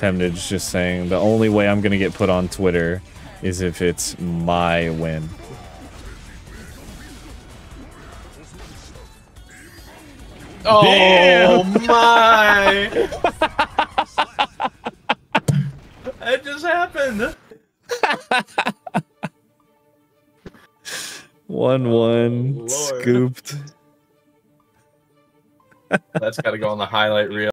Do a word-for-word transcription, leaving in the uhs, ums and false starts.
Temnage just saying the only way I'm gonna get put on Twitter is if it's my win. Oh Damn! my! It just happened. one one oh, scooped. That's got to go on the highlight reel.